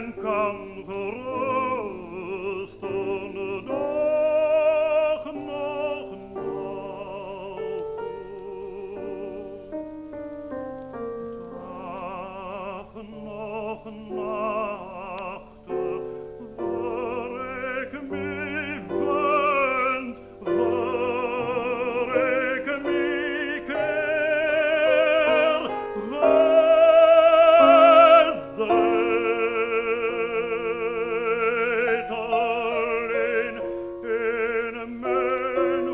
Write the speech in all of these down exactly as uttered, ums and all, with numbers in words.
men kan verrusten, dag nog nacht. Dag nog nacht, waar ik mij wend, waar ik mij keer, gezet alleen in mijn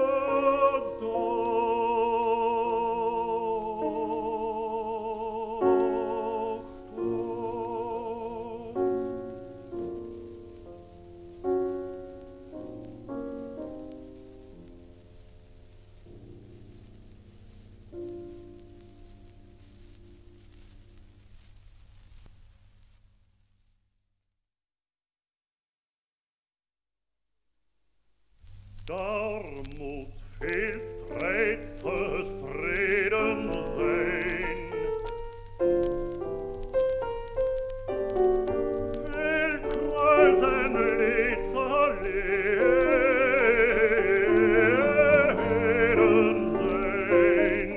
Daar moet veel strijd gestreden zijn, veel kruis en leed geleden zijn.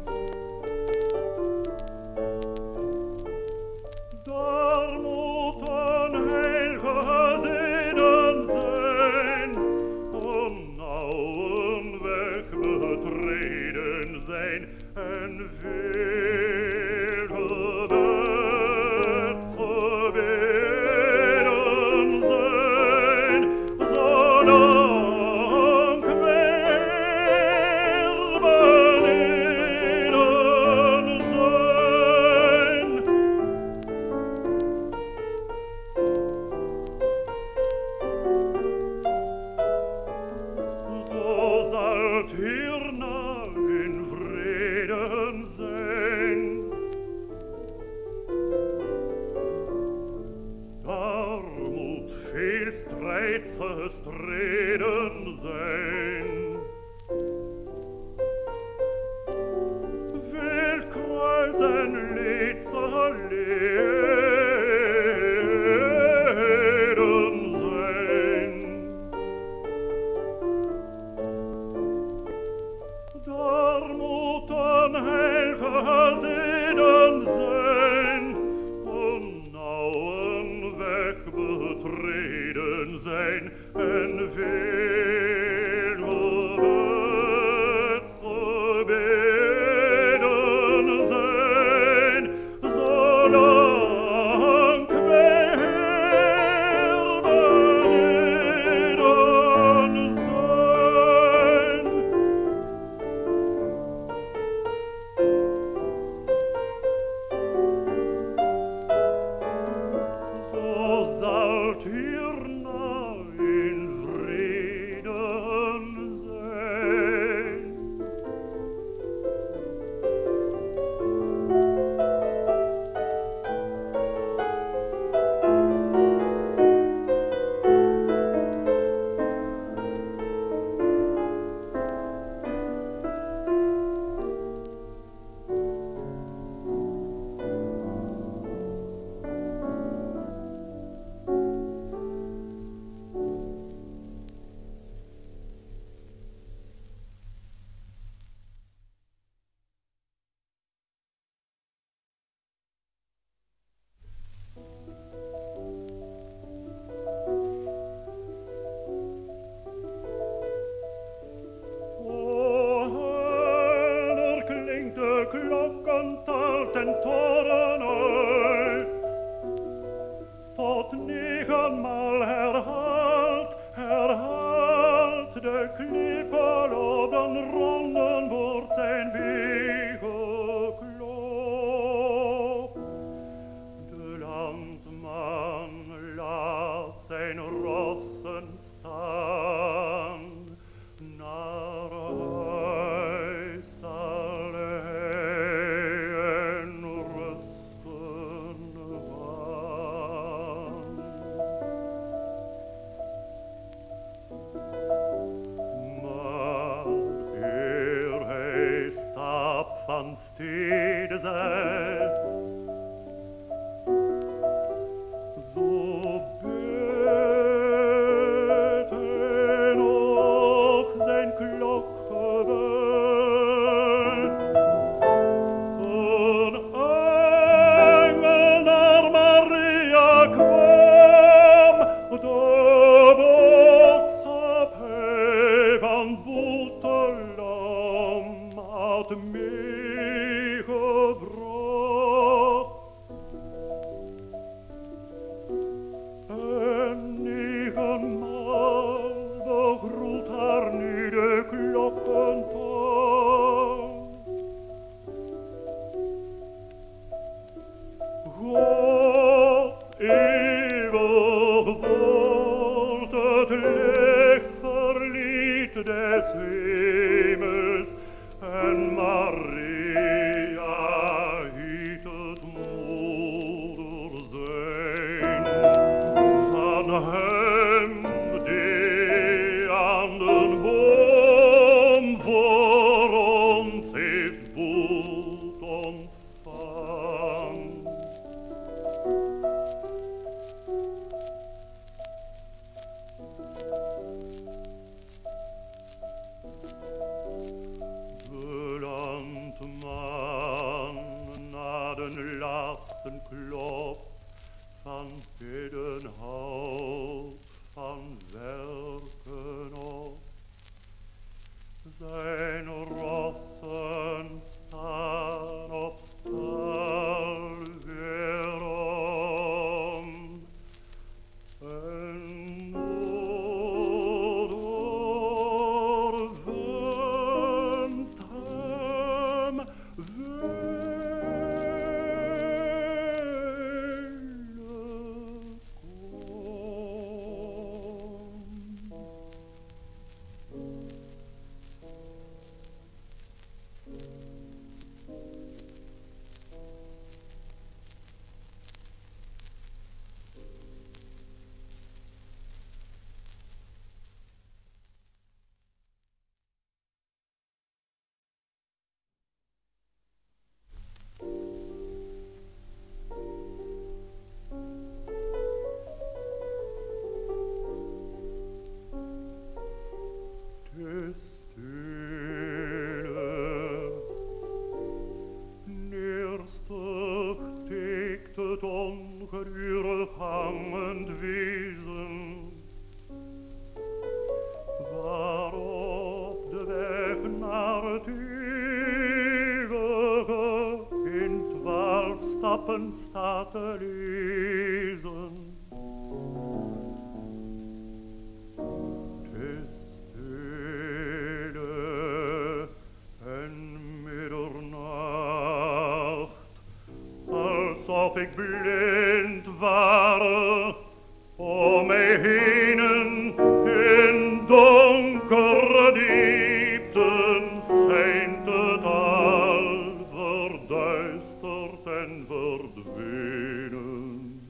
Daar moet een heil gezeden zijn, een nauwen weg betreden zijn en veel gebed gebeden zijn, zolang weer beneden zijn. Zo zal het hierna in vreden zijn. Daar moet veel strijd gestreden zijn, veel kruis en leed geleden zijn. Daar moet een heil gezeden zijn, een nauwen weg betreden zijn en veel gebed gebeden zijn, zolang weer beneden zijn. Zo zal het hierna in vreden zijn. Er klinkt de klokkental ten toren uit, tot negenmaal herhaald, herhaald de klippel op den ronden wordt zijn weggeklopt. De landman laat zijn rossen staan, naar huis zal hij en rusten gaan. Maar eer hij stap van stede zet, van bidden houdt, van werken op. Zijn rossen staan op stal weerom. En moeder wenst hem ongedurig hangend wezen, waarop de weg naar het eeuwige in twaalf stappen staat te lezen. Het is stille en middernacht, alsof ik blind ware, om mij henen in donkere diepten schijnt het al verduisterd en verdwenen.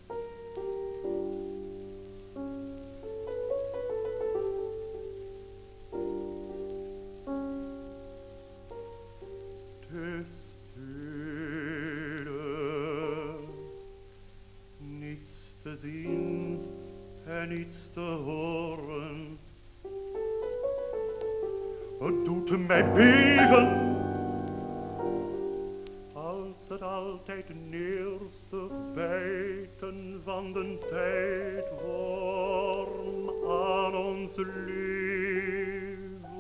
Het is te zien en niets te horen. Het doet mij beven, als het altijd neerstig bijten van de tijdworm aan ons leven.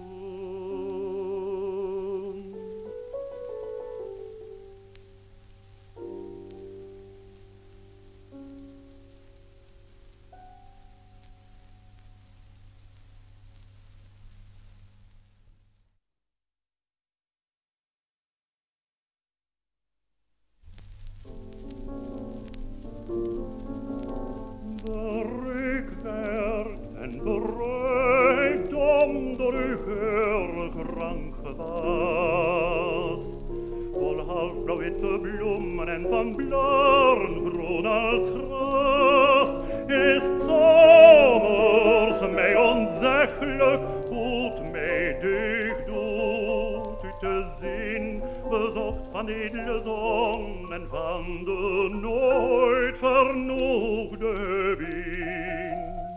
Bereikwerk en bereikdom door uw geurig rankgewas, vol halfblauw-witte bloemen en van blaren groen als gras, is het zomers mij onzeggelijk goed mij deugd doet u te zien, bezocht van de edele zon en van de nooit vernoegde wien.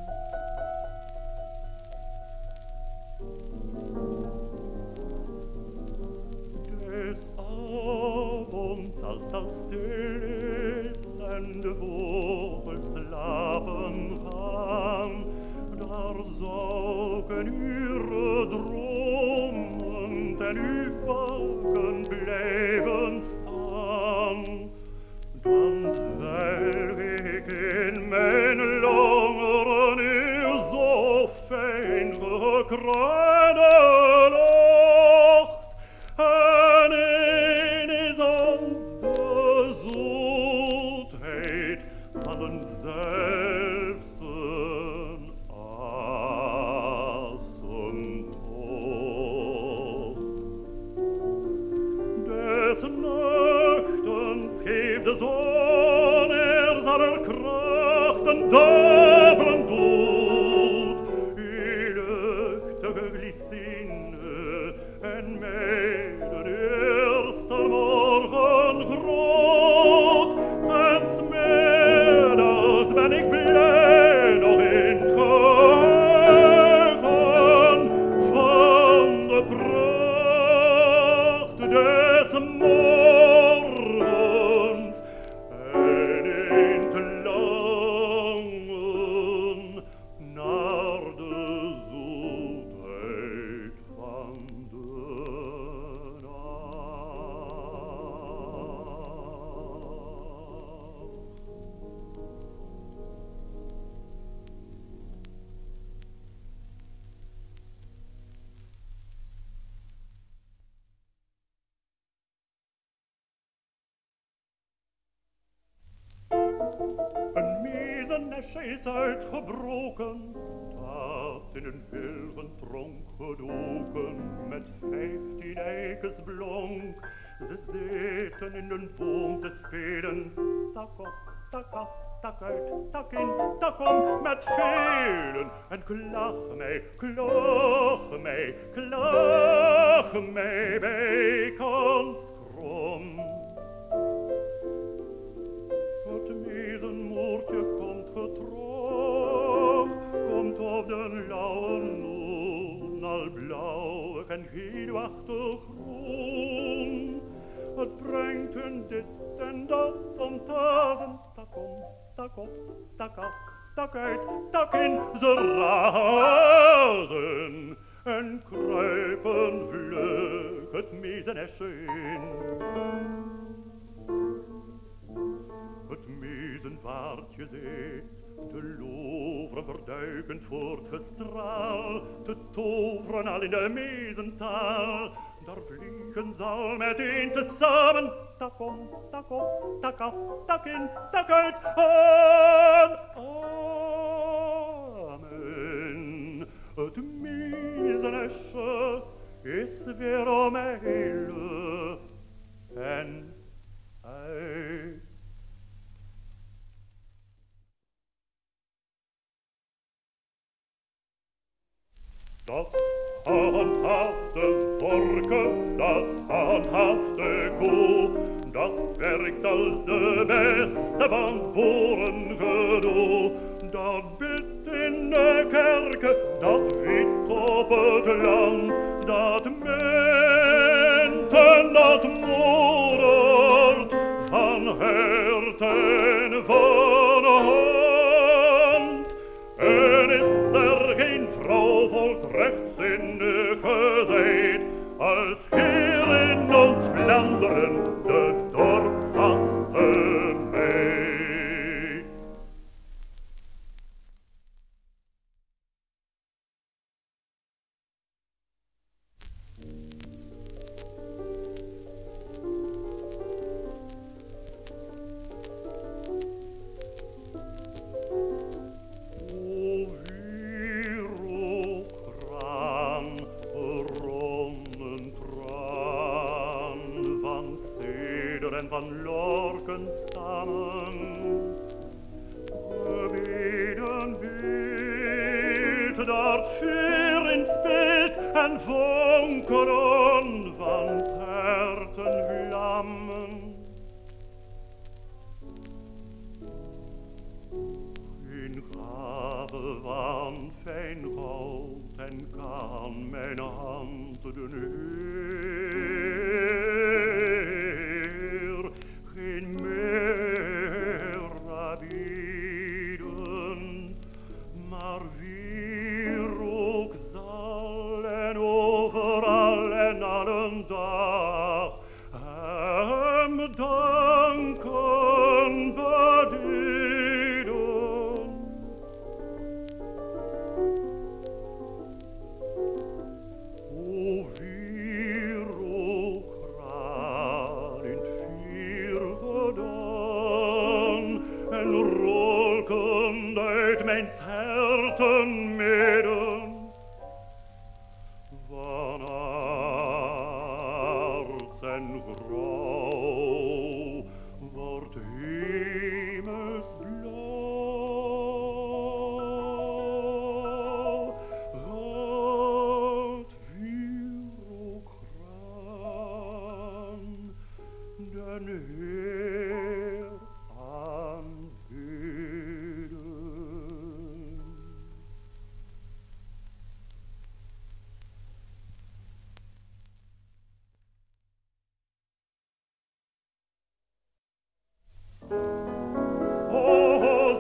Des avonds, als het al stil is en de vogels slapen gaan, daar zou ik een uur dromend en u waken blijven staan. Dan zwelg ik in mijn longen uw zo fijn gekruide lucht, en ineens ons de zoetheid van een zelfsen asemtocht. Des nachtens geeft de zon er aller krachten daveren doet, uw luchtige glycine en mij de eerste morgen groot, en 's middags ben ik blij nog in het geheugen van de pracht des morgens en in het land miezennesje is uitgebroken, dat in een wilgen tronk gedoken, met vijftien eikens blonk. Ze zitten in een boom te spelen, tak op, tak af, tak uit, tak in, tak om, met velen. En klag mij, klag mij, klag mij bijkans krom. Het miezenmoertje komt getrog, komt op de lauwe noen, al blauwig en geelachtig groen. Het brengt hun dit en dat om tazen, tak om, tak op, tak af, tak uit, tak in. Ze razen en kruipen vlug het miezennesje in. Het miezenpaardje zit, de loveren verduikend voor het gestraal, te toveren al in de mezentaal. Daar vliegen ze al meteen tezamen, tak om, tak op, tak af, tak in, tak uit, en amen. Het miezennesje is weer om hele en uit. Dat gehandhaafde vorken, dat gehandhaafde koe, dat werkt als de beste van boerengedoe. Dat bidt in de kerken, dat wiet op het land, dat meent en dat moedert van hert en van hand. En is er geen vrouw volk rechtzinnige zijt, als hier in ons Vlaanderen de dorpvaste meid. Van lorkenstammen, gebeden wild, dat vuur in speelt en vonkelen van 's herten vlammen. Geen gave van fijn goud en kan mijn hand doen geen meer bieden, maar wie ook zal en overal en allen dag hem danken bedienen. O wie ook raar in en rolkend uit mijns herten midden, van aard en grauw wordt hemelsblauw. God wie ook graan, den Heer aanbidden. O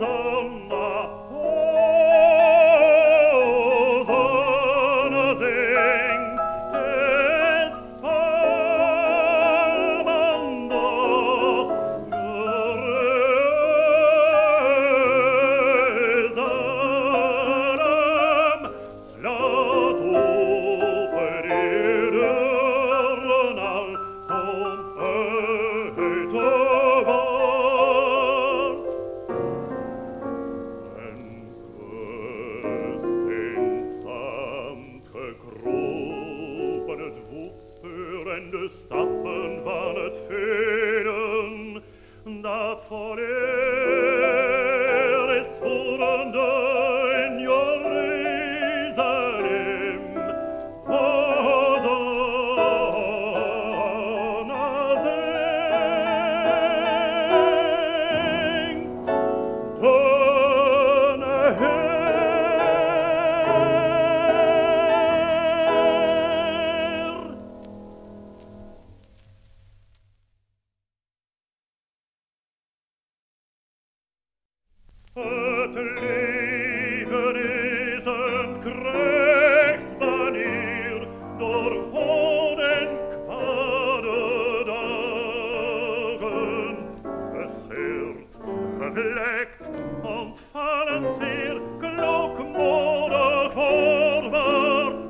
Het leven is een krijgsbanier door goed en kwade dagen. Gescheurd, gevlekt, ontvallen zeer, klokmoedig voorwaarts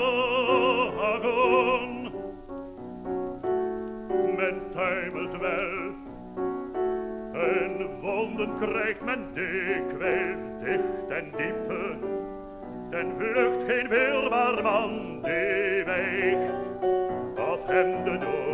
dragen. Men tuimelt wel, en wonden krijgt men dikwijls dicht en diepe, ten vlucht geen weerbaar man die wijgt, of hem de dood